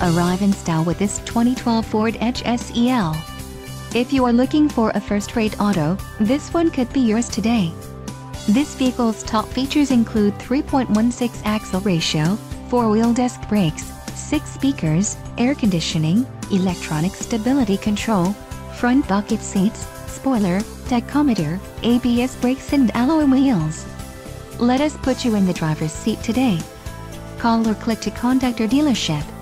Arrive in style with this 2012 Ford Edge SEL. If you are looking for a first-rate auto, this one could be yours today. This vehicle's top features include 3.16 axle ratio, 4-wheel disc brakes, 6 speakers, air conditioning, electronic stability control, front bucket seats, spoiler, tachometer, ABS brakes and alloy wheels. Let us put you in the driver's seat today. Call or click to contact our dealership.